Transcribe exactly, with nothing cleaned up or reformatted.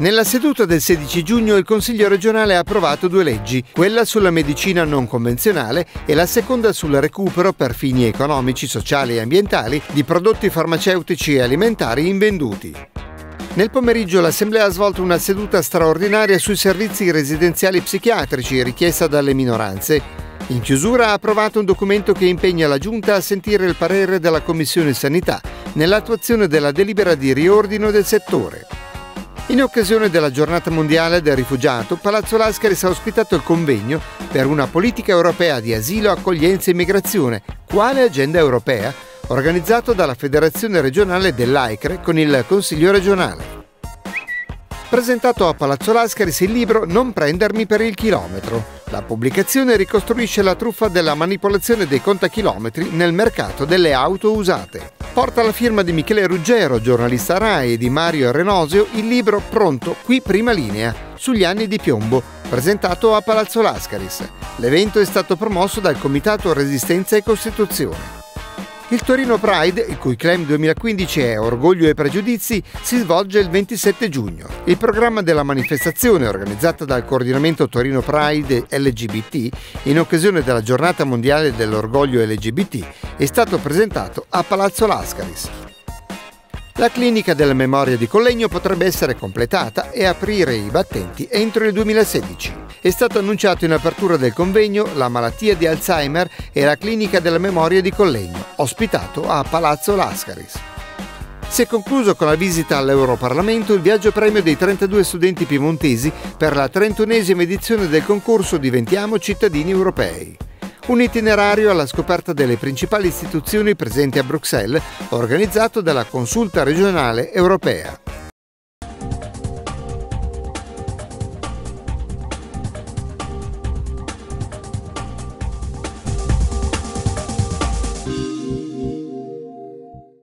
Nella seduta del sedici giugno il Consiglio regionale ha approvato due leggi, quella sulla medicina non convenzionale e la seconda sul recupero per fini economici, sociali e ambientali di prodotti farmaceutici e alimentari invenduti. Nel pomeriggio l'Assemblea ha svolto una seduta straordinaria sui servizi residenziali psichiatrici richiesta dalle minoranze. In chiusura ha approvato un documento che impegna la Giunta a sentire il parere della Commissione Sanità nell'attuazione della delibera di riordino del settore. In occasione della Giornata Mondiale del Rifugiato, Palazzo Lascaris ha ospitato il convegno per una politica europea di asilo, accoglienza e immigrazione, quale agenda europea, organizzato dalla Federazione regionale dell'A I C R E con il Consiglio regionale. Presentato a Palazzo Lascaris il libro Non prendermi per il chilometro. La pubblicazione ricostruisce la truffa della manipolazione dei contachilometri nel mercato delle auto usate. Porta la firma di Michele Ruggero, giornalista RAI, e di Mario Renosio il libro Pronto, qui prima linea, sugli anni di piombo, presentato a Palazzo Lascaris. L'evento è stato promosso dal Comitato Resistenza e Costituzione. Il Torino Pride, il cui claim duemilaquindici è Orgoglio e Pregiudizi, si svolge il ventisette giugno. Il programma della manifestazione, organizzata dal Coordinamento Torino Pride L G B T, in occasione della Giornata Mondiale dell'Orgoglio L G B T, è stato presentato a Palazzo Lascaris. La clinica della memoria di Collegno potrebbe essere completata e aprire i battenti entro il duemilasedici. È stato annunciato in apertura del convegno La malattia di Alzheimer e la clinica della memoria di Collegno, ospitato a Palazzo Lascaris. Si è concluso con la visita all'Europarlamento il viaggio premio dei trentadue studenti piemontesi per la trentunesima edizione del concorso Diventiamo cittadini europei. Un itinerario alla scoperta delle principali istituzioni presenti a Bruxelles, organizzato dalla Consulta regionale europea.